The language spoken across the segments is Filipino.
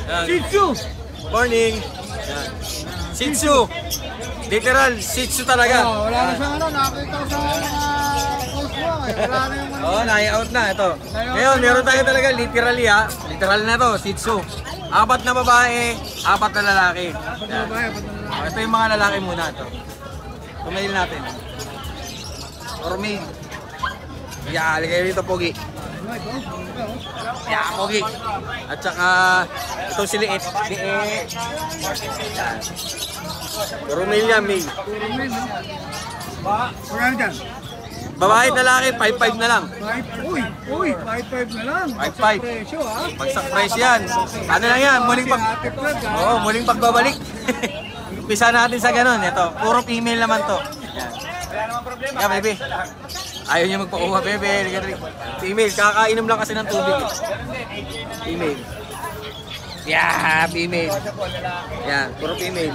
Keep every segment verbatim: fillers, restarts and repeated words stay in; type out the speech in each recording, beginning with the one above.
Shih Tzu. Morning. Yan. Shih Tzu. Literal, Shih Tzu talaga. Oh, wala na siyang ano, nakakita ko sa mga post mo. Eh. Wala na yung ano. Oo, oh, nai-out na ito. Ngayon, meron tayo talaga literally ha. Literal na to, Shih Tzu. Apat na babae, apat na lalaki. Yan. Oh, ito yung mga lalaki muna ito. Tumail natin. Or male. Yeah, kayo dito, Pogi. Yeah, Pogi. At saka, ito si Liit. Liit. Yan. Puro male yan, male. Magkano dyan? Babae at lalaki, five five na lang. Uy, uy, five five na lang. five five. Presyo ha. Pagsak price yan. Ano lang yan, muling pag... Oo, muling pagbabalik. Umpisa natin sa ganun. Ito, puro female naman to. Yan. Yeah, baby. Ayaw niya magpakuha, bebe. Female, kakainom lang kasi ng tubig. Female. Yeah, female. Yan, puro female.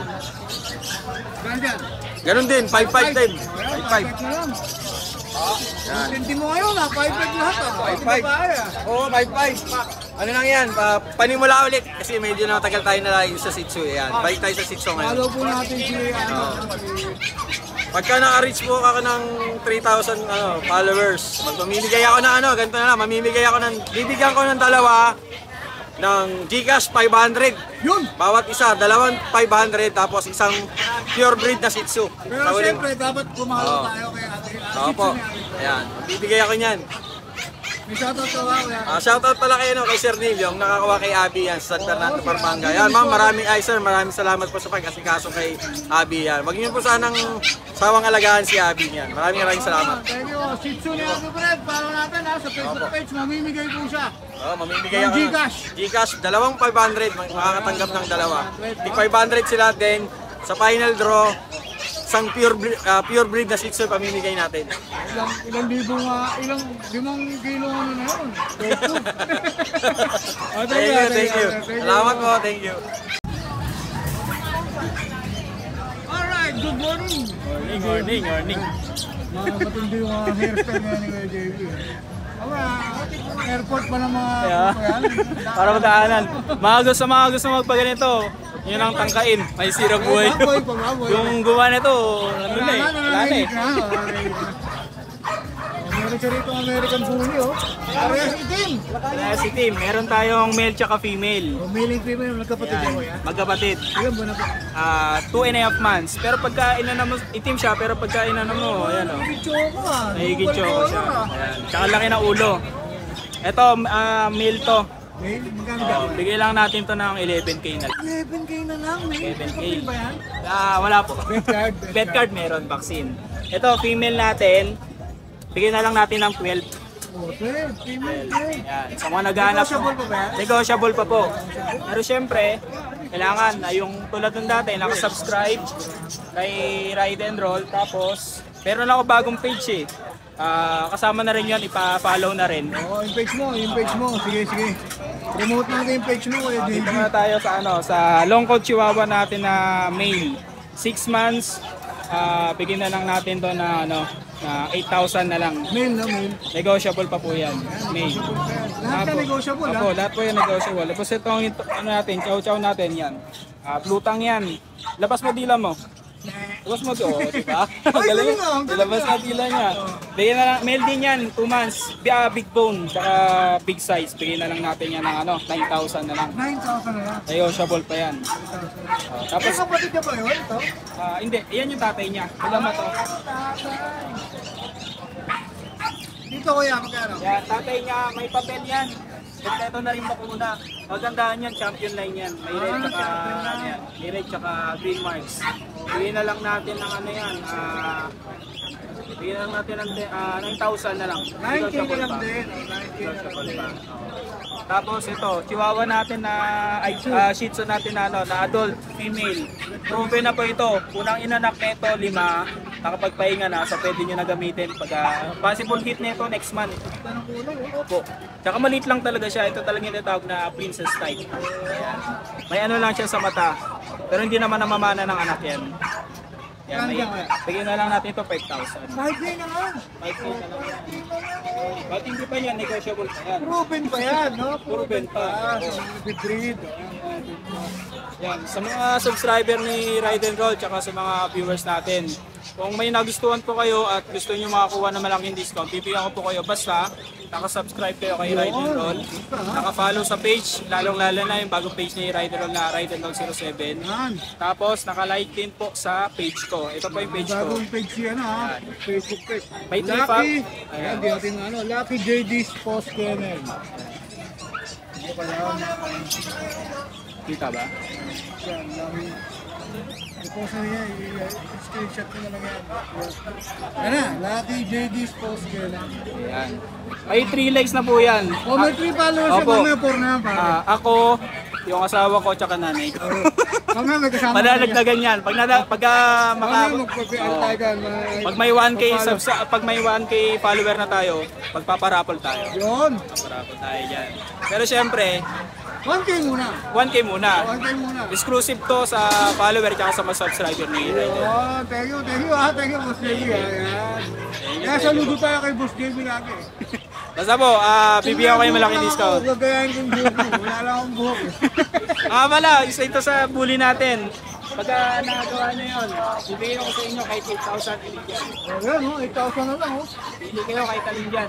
Ganun din, five five din. five five. Yan. Hindi mo ngayon ha, five five lahat ha. five five. Oo, five five. Ano lang yan, pa, panimula ulit. Kasi medyo natagal tayo na lang sa Shih Tzu. Yan, balik tayo sa Shih Tzu ngayon. Follow po natin si ano. Pagka naka-reach po ako ng three thousand ano, followers, magpamimigay ako ng ano, ganito na lang, mamimigay ako ng, bibigyan ko ng dalawa ng Gcash five hundred. Yun! Bawat isa, dalawang five hundred, tapos isang pure breed na Shih Tzu. Pero Sa huling- siyempre, dapat kumalo Oo. tayo kay ate. Oo po. Ayan, bibigay ako niyan. May shoutout ka ba? Uh, shoutout pala kayo no, kay Sir Neil, yung nakakuha kay Abby yan sa San Fernando, Pampanga. Yan ma'am, maraming ay sir, maraming salamat po sa pag-asikaso kay Abby yan. Wag niyo po sanang sawang alagaan si Abby yan. Maraming maraming salamat. Thank you. Shih Tzu ni Uncle Fred. Follow natin ha, sa Facebook page. Mamimigay po siya. Oh, mamimigay Ang ako. ng Gcash. Gcash, dalawang five hundred, makakatanggap ng dalawa. Tig five hundred sila din sa final draw. Isang pure breed, uh, pure breed na Shih Tzu pamimigay natin. Ilang, ilang libo nga, ilang limang kilo ano na yun. Oh, Thank you, thank you. Salamat po, thank you. Alright, good morning. Morning, morning, morning. Mga matindi yung mga hairstyle nga ni Kuya J B. Mga airport pa ng mga... Yeah. Para magkaanan. Mga gusto, mga gusto magpaganito. Yun ang tangkain. May sirang buhay. Baboy pa, baboy. Yung gumawa nito, ano na eh. Wala na eh. Meron siya rito American Bully oh. Parehas itim. Kaya si Tim, meron tayong male tsaka female. Oh, male and female, nagkapatid ako yan. Magkapatid. Ilan ba na ba? Ah, two and a half months. Pero pagka inano mo, itim siya, pero pagka inano mo, ayan o. Higit choco ah. Nahigit choco siya. Ayan. Tsaka laki ng ulo. Ito, ah, male to. Male, magkano Oh, daw? bigay lang natin to ng eleven K na lang. eleven K na lang, male. eleven K. Kapatid ba yan? Ah, wala po. Bet card. Bet card meron, vaccine. Ito, female natin. Bigyan na lang natin ng twelve. Oh, twelve. Female, twelve. Yan. Sa mga naghahanap. Negotiable pa ba yan? Negotiable pa po. Pero syempre, kailangan na yung tulad ng dati, nakasubscribe kay Ride and Roll. Tapos, meron ako bagong page eh. Ah, kasama na rin yan, ipa-follow na rin. Oh, yung page mo, yung page mo. Sige, sige. Promote natin yung page mo eh, J B. Dito na tayo sa ano, sa long coat chihuahua natin na male. six months, ah, bigyan na lang natin to na ano, na eight thousand na lang. Male na, male. Negotiable pa po yan. Male. Lahat na negotiable ha? Opo, lahat po yan negotiable. Tapos itong ito, ano natin, chow-chow natin yan. Ah, plutang yan. Labas mo dila mo. Labas mo to, di ba? Ay, galing ah, ang galing Labas ah. na dila niya. Bigyan na lang, male din yan, two months. Bia, big bone, tsaka big size. Bigyan na lang natin yan ng ano, nine thousand na lang. nine thousand na lang. Negotiable pa yan. Ah, Tapos, tapos, kapatid ka ba yun? Ito? ah, hindi, yan yung tatay niya. Alam mo to. Dito kuya, magkano? Yan, tatay niya, may papel yan. Kompleto na rin bakuna. Magandaan yan, champion line yan. May red tsaka, ano yan, may red tsaka green marks. Bigyan na lang natin ng ano yan, ah, bigyan na lang natin ng ah, nine thousand na lang. nine K na lang pa. din. oh, nine K na lang Negotiable din. pa. Oo. Tapos ito, chihuahua natin na, ay, ah, shih tzu natin na, ano, na adult, female. Proven na po ito. Unang inanak nito, lima. Nakapagpahinga na, so pwede nyo na gamitin. Pag, ah, possible hit nito next month. Ito ng kulay oh. Opo. Tsaka maliit lang talaga siya. Ito talaga yung tinatawag na princess type. Ayan. May ano lang siya sa mata. Pero hindi naman namamana ng anak yan. Yan, Yan may, dyan kaya. bigyan na lang natin ito five thousand. Kahit din naman. five K na lang yan. Ba't hindi pa yan, negotiable pa yan. Proven pa yan, no? Proven pa. The breed. Yan, sa mga subscriber ni Ride and Roll tsaka sa mga viewers natin, kung may nagustuhan po kayo at gusto niyo makakuha ng malaking discount, bibigyan ko po kayo basta naka-subscribe kayo kay Ride and Roll, naka-follow sa page, lalong-lalo na yung bagong page ni Ride and Roll na Ride and Roll zero seven. Yan. Tapos naka-like din po sa page ko. Ito po yung page ko. Bagong page yan ha. Facebook page. May three Lucky. pack. Ayan, di natin ano. Lucky J D's Post Kennel. Hindi ko lang. Kita ba? Yan, Lucky. I-post na niya. I-screenshot ko na lang yan. Yan na. Lucky J D's Post Kennel. Ayan. May three likes na po yan. O may three followers siya. Opo. Mamaya four na yan pare. Ah, ako, yung asawa ko, tsaka nanay ko. Mamaya may kasama ka niya. Madadagdagan yan. Pag, nada, pag ah, maka, Mamaya magpapiantagan. pag may one K subs, pag may one K follower na tayo, magpaparapol tayo. Yun. Magpaparapol tayo dyan. Pero syempre, one K muna. one K muna. one K muna. Exclusive to sa follower at sa mga subscriber ni Ride. Oh, thank you, thank you ah, thank you Boss J B ah. Ayan. Kaya saludo tayo kay Boss J B lagi. Basta po, ah, bibigyan ko kayo malaking discount. Gagayahin ko yung buhok mo. Wala lang akong buhok eh. Ah, pala, isa ito sa bully natin. Pagka nagawa nyo yun, bibigyan ko sa inyo kahit eight thousand Indian. Oh, yan oh, eight thousand na lang oh. Pili kayo kahit Indian.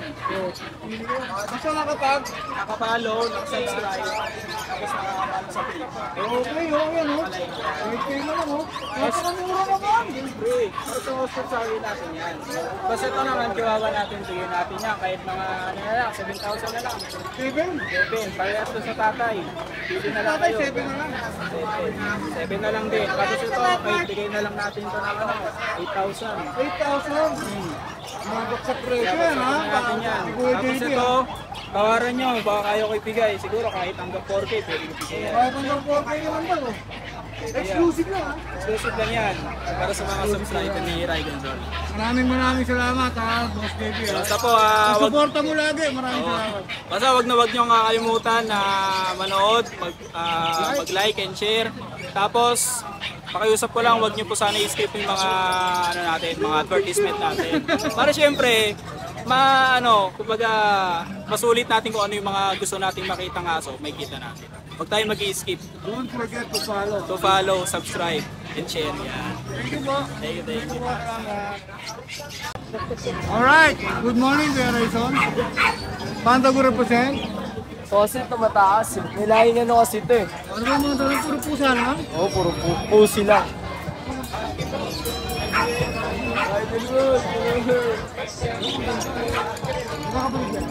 Basta nakapag. Nakapalo, nakasubscribe, tapos nakapalo sa page. Okay, oh, yan oh. eight K na lang oh. Napakamura naman. Siyempre, para sa hospital natin yan. Basta ito naman, kiwawa natin, bigyan natin yan kahit mga ano na lang, seven thousand na lang. seven? seven, parehas to sa tatay. Pili na lang Tatay, kayo. seven na lang. seven. seven na lang din. Tapos ito, kahit bigay na lang natin ito ng ano, eight thousand. eight thousand. Mabak sa presyo yan ha. natin yan. Kuya Tapos J B ito, ah. bawaran nyo, baka kayo ko ibigay. Siguro kahit hanggang four K, pwede ibigay yan. Kahit hanggang four K naman ba oh. Exclusive lang ha. Exclusive lang yan, para sa mga subscriber ni Ride and Roll. Maraming maraming salamat ha, Boss J B ha. Basta po, ah, wag, Suporta mo lagi, maraming salamat. basta wag na wag nyo kakalimutan na manood, mag, ah, mag-like and share. Tapos, pakiusap ko lang, wag nyo po sana i-skip yung mga, ano natin, mga advertisement natin. Para syempre, ma, ano, kumbaga, masulit natin kung ano yung mga gusto nating makita ng aso, may kita natin. Huwag tayo mag-i-skip. Don't forget to follow. To follow, subscribe, and share. Yan. Thank you po. Thank you, thank you. Alright, good morning Kuya Rayson. Pantago represent. Kasi ito mataas eh. Nilahin ano kasi ito eh. Ano ba mga dalang puro pusa lang? Oo, puro pu- pusi lang. Nakakabalik yan.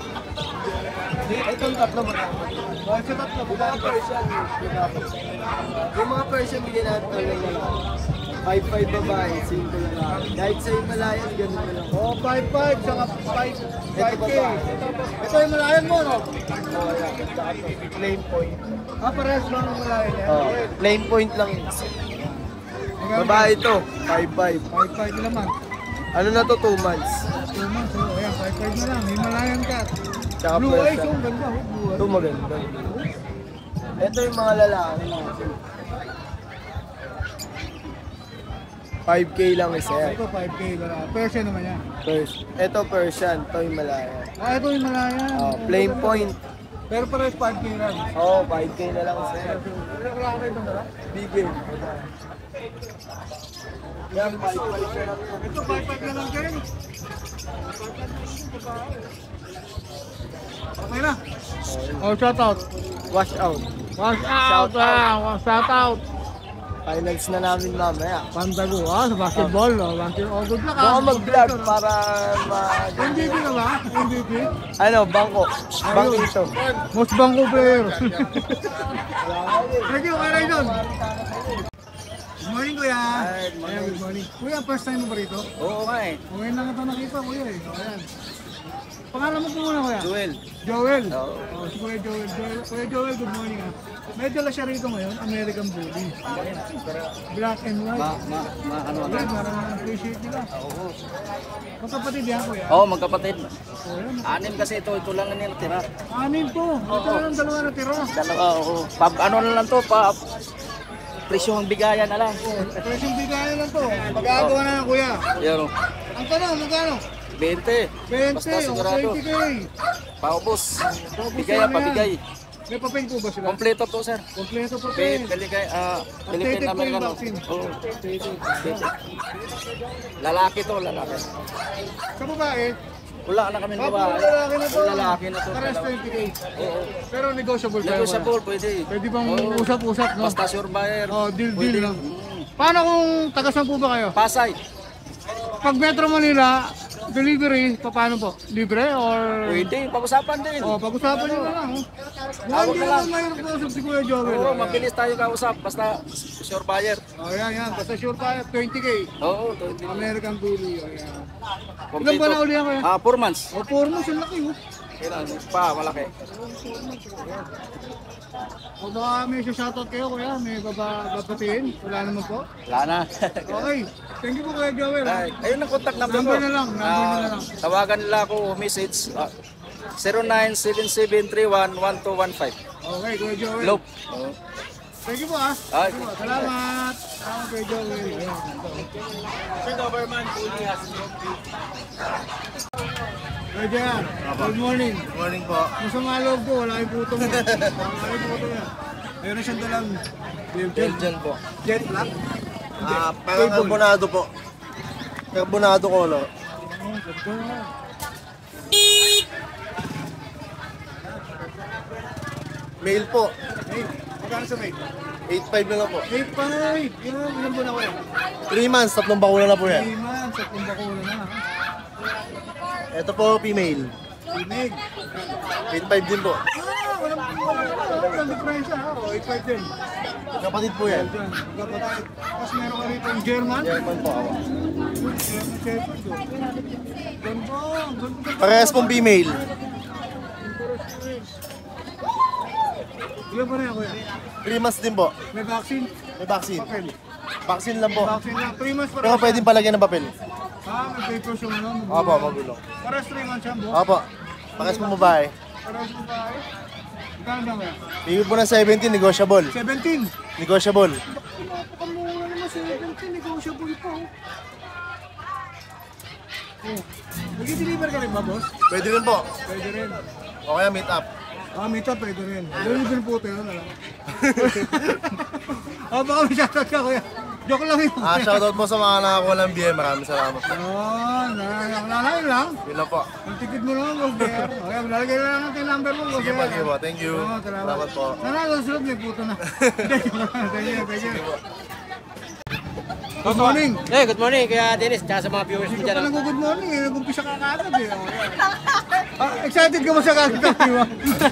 Itong tatlo marami. Bakit sa tatlo? Yung mga Persian, yung mga Persian bigyan natin ano na lang. five five babae, simple na lang. Kahit sa Himalayan, ganun na lang. Oh, five five, saka five Ito K. babae. Ito yung malayan mo, no? Oo, yan. Tsaka ito, plain point. Ah, parehas lang ang malayan yan. Oo, plain point lang yun. Babae ito, five five. five five naman. Ano na to, two months. two months, oh, ayan, five five na lang. Himalayan cat. Tsaka Blue eyes, Persian. oh, ganda, oh, blue eyes. Ito maganda. Ito yung mga lalaki natin. five K lang isa yan. Ito, five K na lang. Persian naman yan. First, ito Persian, ito yung Malaya. Ah, ito yung malayan. Oh, plain point. Pero parehas five K lang. Oo, oh, five K na lang isa yan. Wala ka kayo ba dala? Bigger. Yan, five K. Ito, five five na lang din. Okay na. Oh, shout out. Wash out. Wash Shout out ah, shout out. Finals na namin mamaya. Pantago ah, sa basketball. Oh, Bantin, oh, good luck ah. Baka mag-vlog para ma... M V P na ba? M V P? Ano, bangko. Bangko ito. Most bangko player. Thank you, Kuya Rayson. Good morning, Kuya. Good morning. Ayan, good morning. Kuya, first time mo ba rito? Oo nga eh. Ngayon lang ito nakita, Kuya eh. O, ayan. Pangalan mo po muna, Kuya? Joel. Joel. Oo. Oh, si Kuya Joel. Joel. Kuya Joel, good morning ah. May dala siya rito ngayon, American Bully. Black and white. Ma, ma, ma, ano Ayan, parang appreciate nila. Oo. Magkapatid yan, Kuya. Oo, magkapatid. O, ayan. Anim kasi ito, ito lang ang nilitira. Anin to. Ito lang dalawa na tira. Dalawa, oo. Pab, ano na lang to, pa, presyong bigayan na lang. Oh, presyong bigayan lang to. Magagawa na ng kuya. Yan o. Ang tanong, magkano? twenty. twenty, Basta o sigurado. twenty K. Paubos. Paubos Bigay na ang pabigay. May papel po ba sila? Kompleto to, sir. Kompleto Pe- papel. Peligay, ah, Philippine Updated po yung Americano. vaccine. Oo. Lalaki to, lalaki. Sa babae, Wala na kami ah, puro babae. lalaki na to. Lalaki na to. Pares twenty K. Oo. Pero negotiable tayo. Negotiable, pwede. Pwede bang Oo. usap-usap, no? Basta sure buyer. Oh, deal, Pwede. deal, no? Mm. Paano kung taga-saan po ba kayo? Pasay. Pag Metro Manila, delivery, paano po? Libre or... Pwede, pag-usapan din. Oh, pag-usapan nyo na lang. Oh. Tawag Hindi na lang. naman mayroon kausap si Kuya Joel. Oo, mabilis tayo kausap. Basta sure buyer. Oh, yan, yan. Basta sure tayo, twenty K. Oo, twenty. American Bully. Oh, yan. Ilan Kompleto. ba na uli yan, Kuya? Ah, four months. Oh, four months, yung laki, oh. Kailan? Pa, malaki. O baka may shoutout kayo, Kuya. May baba, babatiin. Wala naman po. Wala na. Okay. Thank you po, Kuya Joel. Ay, ayun ang contact number ko. Number na lang, number Ah, na lang. Tawagan nila ako o message. ah, zero nine seven seven three one one two one five. Okay, Kuya Joel. Loop. Thank you po, ah. Ay. Thank you po. Salamat. Salamat, Kuya Joel. Ayan. Sir Doberman, Bully has Kuya Joel, good morning. Good morning po. Masama loob ko, wala yung puto mo. Wala yung puto niya. Meron siyang dalang Belgian. Belgian po. Jet black. Ah, parang carbonado po. Carbonado color. Oh, ganda. Male po. Hey, magkano sa mate? eight five na lang po. eight five. Yun, ilan po na ko yan? three months, tatlong bakuna na po yan. three months, at kung bakula na. ha? Ito po, female. Inig. eight five din po. Ah, walang walang walang diferensya ha. Oh, eight five din. Kapatid po yan. Diyan, kapatid. Tapos meron ka rito yung German. German po ako. German Shepherd. oh. Ganda, ganda. Parehas pong female. Ilan pa rin ako yan? three months din po. May vaccine? May vaccine. Papel. Vaccine lang po. Vaccine lang. three months pa rin. Pero pwedeng palagyan ng papel. Ah, may papers yung ano. Opo, magulo. Pares three months yan, bo? Opo. Parehas pong babae. Pares mo ba eh? Magkano ba kaya? Bigay po ng seventeen, negotiable. seventeen. Negotiable. Napakamura naman seventeen. Negotiable po. Oh. Nag-deliver ka rin ba, boss? Pwede rin po. Pwede rin. O kaya meet up. Ah, may top, pwede rin. Doon din po tayo, na lang. Ah, baka may shoutout ka, kuya. Joke lang yun. Ah, shoutout po sa mga nakakuha ng B M. Maraming salamat po. Oh, nalalain lang. Yun lang po. Ang tikid mo lang, boss. Bear. Okay, lalagay na lang natin yung number mo, boss. Sige po, Bear. sige po. Thank you. Oo, salamat. Salamat po. Nanalo sa loob, may puto na. Thank you, thank you. Good morning. Hey, good morning kaya Dennis, tsaka sa mga viewers Hindi mo ka dyan. pa oh. nag-good morning eh. Nag-umpisa ka kagad eh. Oh, yeah. Ah, excited ka ba sa kagad? Di ba?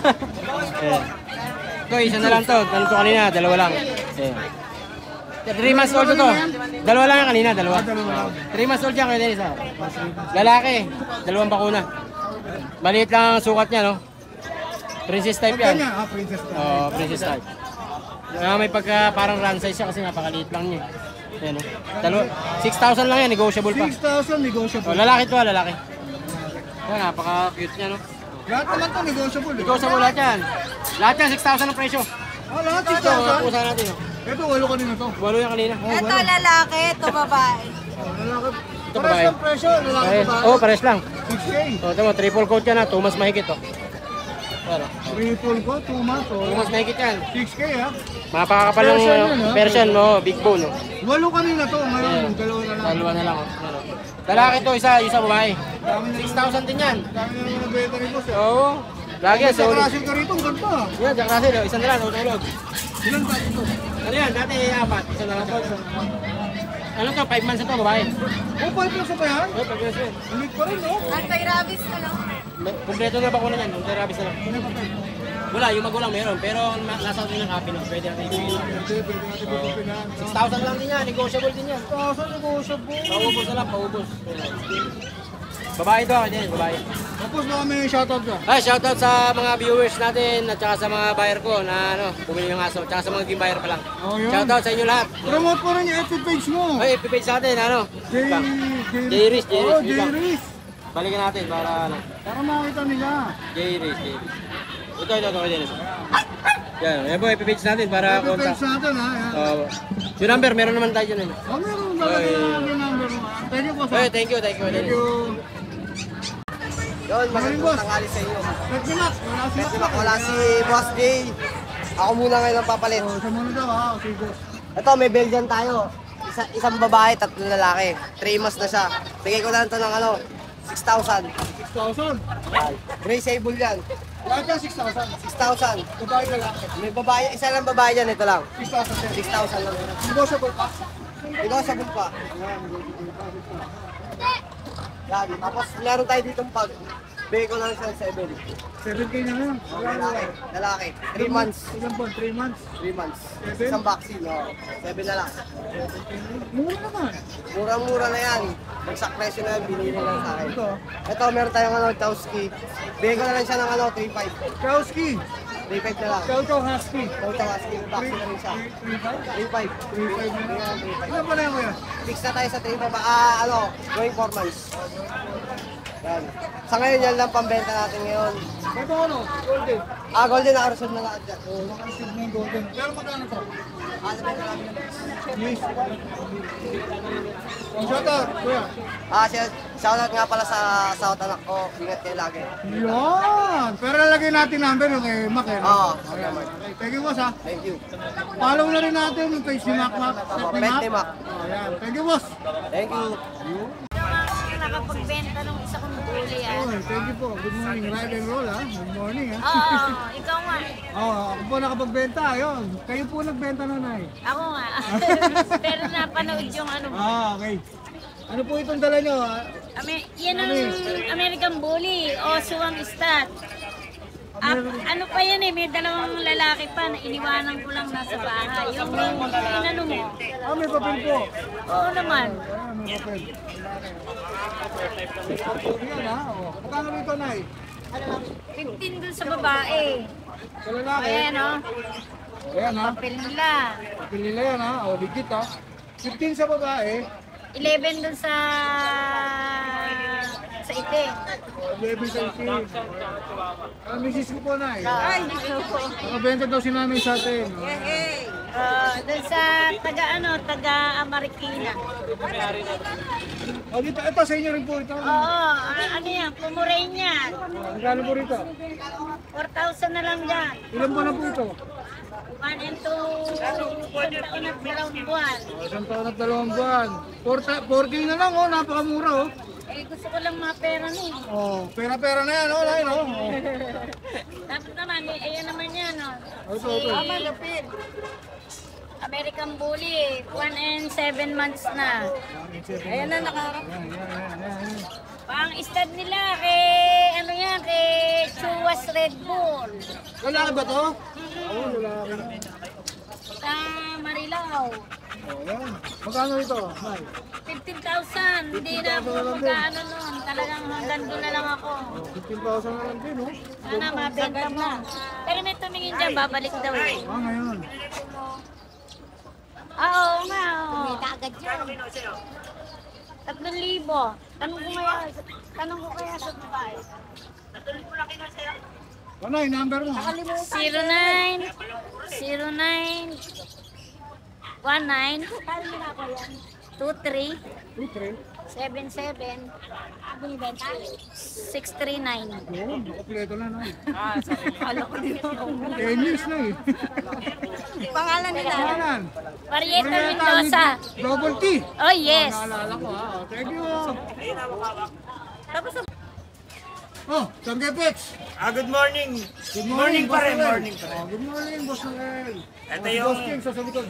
Ito, isa na lang to. Ano to kanina? Dalawa lang. Eh. three months old to to. Dalawa lang yan kanina, dalawa. three months old yan kaya Dennis. ah. Lalaki, dalawang bakuna. Maliit lang ang sukat niya, no? Princess type Pagka yan. niya, ah, princess ka. Oo, princess type. Ah, may pagka parang run size siya kasi napakaliit lang niya. Ayan, no? Dalawa, six thousand lang yan, negotiable pa. six thousand negotiable. Oh, lalaki to, ah, lalaki. Ayan, napaka-cute niya, no? Lahat naman to negotiable. eh. Negotiable lahat yan. Lahat yan, six thousand ang presyo. Ah, lahat six Ito, mga thousand? pusa natin. Oh. Ito, walo kanina to. Walo yan kanina. Ito lalaki, ito babae. Oh, lalaki. Ito, Pares babae. ng presyo, lalaki Pares. ba? Oh, pares lang. six K. Oh, tama, triple coat yan ha. Two months mahigit to. Ano? Triple ko, two months. Two Oh. months mahigit yan. six K ha. Mapakakapal ng Persian ano, yun, ha? Persian, no? Big bone, no? Walo kanina to, ngayon, Ayan. dalawa na lang. Dalawa na lang, oh. Ano? Lalaki to, isa, isa babae. Dami na six thousand din yan. Dami na naman nabenta rin boss. eh. Oo. Lagi yan, Sa solid. Russell ka rito, ang ganda. Yan, Jack Russell, oh. Isang na lang, tutulog. Ilan ba ito? Ano yan? Dati apat, isa na lang to. Ano to, five months na to, babae. Oh, five plus pa yan? Oh, five months yan. Ulit pa rin, no? Anti-rabies na lang. Kompleto na bakuna yan, yung therapist na lang. Ano pa tayo? Wala, yung magulang meron, pero na- nasa atin ng copy, no? Pwede natin ibigay. Pwede, pwede natin pagpipilan. six thousand lang din yan, negotiable din yan. six thousand negotiable. Paubos na lang, paubos. Babae to, din, babae. Tapos baka may shoutout ka. Ay, shoutout sa mga viewers natin at saka sa mga buyer ko na ano, bumili ng aso, tsaka sa mga game buyer pa lang. Oh, yun. Shoutout sa inyo lahat. Promote mo rin yung F B page mo. Ay, ipipage sa atin, ano? J... J-Riz, J-Riz, Oh, wait lang. J-Riz. Balikan natin para ano. Para makita nila. J-Riz, J-Riz. Ito, ito, ito, ito. Yan, yan po, ipipage natin para Ito contact. page natin ha. Yan. Oh, yung number, meron naman tayo dyan. Eh. Oh, meron ba natin ang number mo? ah. Thank you po Okay, sa. thank you, thank you. Thank Dennis. you. Yun, Morning, magandang boss. tanghali sa inyo. Thank you, Max. Wala si Kasi wala si Boss Jay. Ako muna ngayon ang papalit. Oh, sa muna daw ha. Okay, boss. Ito, may Belgian tayo. Isa, isang babae, tatlong lalaki. three months na siya. Bigay ko na ito ng ano, six thousand. six thousand. Gray Sable yan. Lahat yan six thousand. six thousand. Babae ka lang. May babae, isa lang babae dyan, ito lang. six thousand. six thousand lang. Negotiable pa. Negotiable pa. Yan. Tapos meron tayo dito pag. Bigay ko lang siya seven. seven K na lang. Lalaki. Lalaki. three months. Ilan po? three months. three months. Seven? Isang vaccine, no. seven na lang. Mura naman. Murang-mura na yan. Magsak presyo na yan, binili lang sa akin. Ito. Ito, meron tayong ano, Tauski. Bigay ko na lang siya ng ano, three five. Kowski. three five na lang. Chow Chow Husky. Ito, Tauski. Vaccine na rin siya. three five? three five. three five na lang. three five. Ilan pa na yan kuya? Fix na tayo sa three five. Ah, ano, going four months. Yan. Sa ngayon, yan lang pambenta natin ngayon. Ito ano? Golden. Ah, golden na reserve na lahat dyan. Oh, naka-receive na yung golden. Pero magkano to? Ah, sabihin na lang yun. Yes. Oh, shout out, kuya. Ah, siya- shoutout nga pala sa South anak ko. Ingat kayo lagi. Yan. Pero lalagay natin number yung kay Mac eh. no? Oo. Ayan. Okay, thank you boss ha. Thank you. Follow na rin natin yung page ni Mac Mac. Opo, Pet ni Pet ni Mac. Oh, yan. Thank you boss. Thank you. Nakapagbenta ng isa kong gulay ah. Oh, thank you po. Good morning. Ride and roll ha. Good morning ha. Oo, ikaw nga. Oh, ako po nakapagbenta. Ayun. Kayo po nagbenta na na eh. Ako nga. Pero napanood yung ano. Ah, okay. Ano po itong dala nyo? ah? Ame, yan ang American Bully o Suwang Stat. Ah, ano pa yan eh, may dalawang lalaki pa na iniwanan ko lang nasa bahay. Yung inano mo. Ah, may papel po. Oo naman. Ah, may papel. Yan ha. Oh. Magkano rito, Nay? fifteen dun sa babae. Sa lalaki. Ayan o, Ayan ha. papel nila. Papel nila yan ha. O, legit ha. fifteen sa babae. eleven dun sa sa ite. eleven sa isi. Ah, misis ko po, Nay. Ay, dito po. Nakabenta daw si Nanay sa atin. Oh. Uh, dun sa taga ano, taga Marikina. Oh, dito, ito sa inyo rin po ito. Oo, ah, ano yan, pumurain yan. Magkano po rito? four thousand na lang dyan. Ilan po na po ito? one and two, isang taon at dalawang buwan. Oh, isang taon at dalawang buwan. four K na lang, oh. Napakamura, oh. Eh, gusto ko lang mga pera ni. Oh, pera-pera na yan, oh. Nay, no? Oh. Tapos naman, eh, ayan naman yan, no. Oh, ito, ito. Si American Bully, one and seven months na. Ayan na, nakaharap. Yan, yan, yan, yan, yan. Pang stud nila kay, ano yan, kay Chuwas Red Bull. Lalaki ba to? Oo, lalaki. Sa Marilao. Oh, yan. Magkano ito? Nay? fifteen thousand. Hindi na ako magkaano nun. Talagang hanggang doon na lang ako. fifteen thousand na lang din, oh. Sana mabenta mo. Pero may tumingin dyan, babalik daw eh. Ah, ngayon. Ah, oo nga, oo. May kagad yan. Tatlong libo. Tanong ko kaya, tanong ko kaya sa babae. Ano yung number mo? zero nine zero nine one nine two three two three. seven seven six three nine. Oo, kompleto na, Nay. Kala ko din ten years na eh. Pangalan nila? Pangalan? Marieta Mendoza. Double T. Oh yes. Naalala ko ha. Oh, thank you. Tapos Oh, Sangge Pets. Ah, good morning. Good Morning pa rin, Boss Noel. morning pa rin. Oh, good morning, Boss Noel. Ito Oh, yung- Boss King sa likod.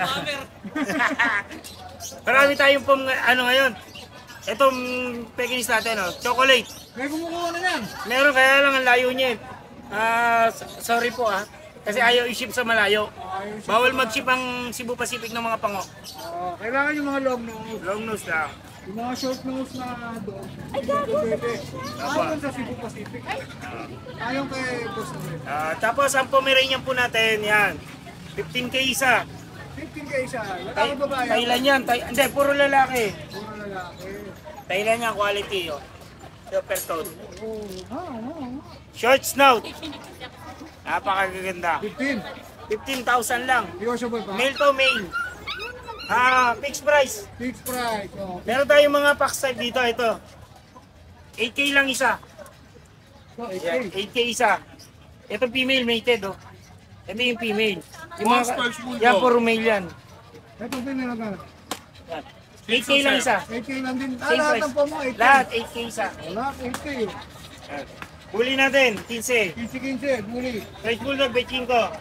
Marami tayong pong ano ngayon. Itong Pekingese natin, oh, chocolate. May kumukuha na yan. Meron kaya lang ang layo niya. eh. Ah, s- sorry po ah. Kasi ayaw i-ship sa malayo. Bawal mag-ship ang Cebu Pacific ng mga pango. Oh, kailangan yung mga long nose. Long nose lang. Yung mga short nose na dog. Ay, gagi. Ayaw sa Cebu Pacific. Ayaw kay Boss Noel. Ah, tapos ang Pomeranian po natin, yan. fifteen K isa. fifteen K isa. Tay- Lalaki ba yan? Thailand yan. Tay- hindi, puro lalaki. Puro lalaki. Thailand yan, quality. Oh. Super tone. Oh, ah, ah, ah. Short snout. Napakaganda. fifteen. fifteen thousand lang. Negotiable pa. Male to male. Ah, fixed price. Fixed price. Oh. Meron tayong mga pack type dito, ito. eight K lang isa. So, eight K. Yan, eight K isa. Ito female mated, oh. Ito yung female. Yung mga, yan, puro male yan. Ito din nila ka. Yan. eight K lang isa. eight K lang din. Ah, Same lahat price. ng pomo, eight K. Lahat, eight K isa. Lahat, eight K. Yan. Huli natin, fifteen. fifty fifty, muli. French Bulldog, betching ko.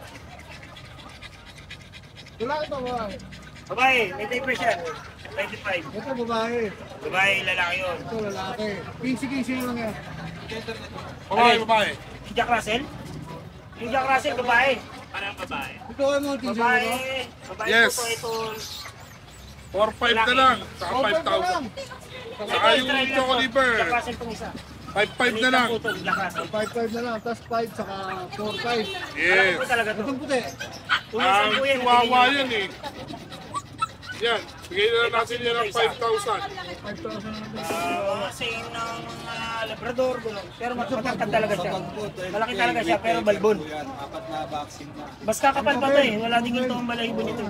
Wala ito, babae. Babae, may diapers yan. twenty-five. Ito, babae. Babae, lalaki yun. Ito, lalaki. fifty fifty lang yan. Babae, babae. Yung Jack Russell? Yung Jack Russell, babae. Parang babae. Ito, ano, fifty Babae. Babae Yes. po ito. four five na lang, saka five thousand. Saka yung Choco Liver, Jack Russell itong isa. five five na lang. Ito, Jack Russell. five five na lang, tapos five, saka four five. Yes. Ito talaga ito. Itong puti. Tulisan Ang po yan. chihuahua yan eh. Yan, bigay na lang natin yan ng five thousand. five thousand na lang. Ah, same ng mga Labrador, gulong. Pero mas matangkad talaga siya. Malaki talaga siya, pero balbon. Mas kakapal pa ito eh. Wala din ito ang balahibo nito.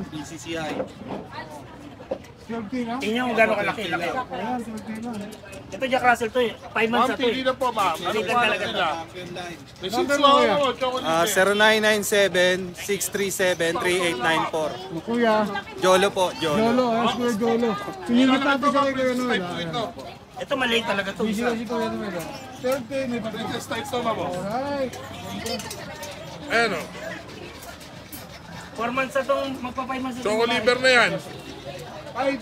twelve K na? Tingnan mo gano'ng kalaki. Laki. Ayan, twelve K na. Ito Jack Russell to eh. five months Ma'am, na to pili eh. na po ma'am. Ano Pili po talaga nila? May Number six mo, lang kuya. ako, Choco Ah, Liver. zero nine nine seven, six three seven, three eight nine four. O, Kuya, Jolo po, Jolo. Jolo, ayos Kuya Jolo. Sinilip natin siya kay Kuya Noel. Type po ito. Ito maliit talaga to. Busy kasi Kuya Noel. ah. twelve K, may pati. Latest type to ma'am. oh. Alright. Ayan o. four months na itong magpa-five months na Choco itong Liver na yan. Five.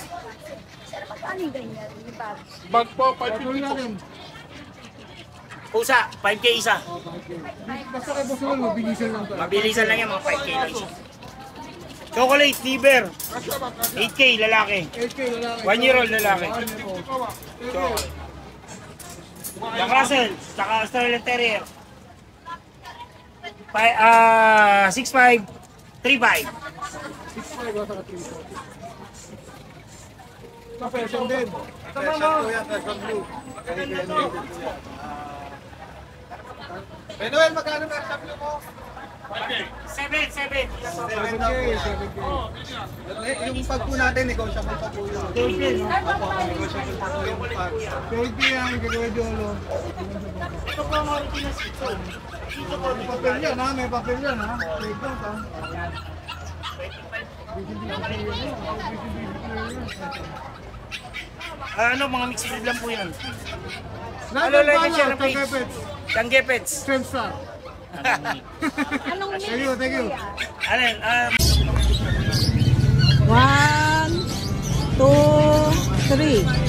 Bag po, five Tuloy fifty po. natin. Pusa, five K isa. Basta kay Boss Noel, mabilisan lang to. Mabilisan lang yan, mga five K lang isa. Chocolate liver, eight K lalaki. eight K lalaki. One year old lalaki. One year old. Jack Russell, saka Australian Terrier. Pi- ah, six five, three five. six five basta ka three five. Sa fashion din. Noel, magkano na sa blue mo? Seven, seven. seven K, seven K. Yung pag po natin, negotiable pa po yun. David, twelve K yan, kay Kuya Jolo. ito po ang original Shih Tzu. May papel yan ha, may papel yan ha. Take note ha. Ah, ano, mga mixed breed lang po yan. Lahat Ano ng lang pala, yan siya ng page? Tangkepets. Tanggepets. Trendsta. Anong Thank you, thank you. Ano yan? Ah, One, two, three.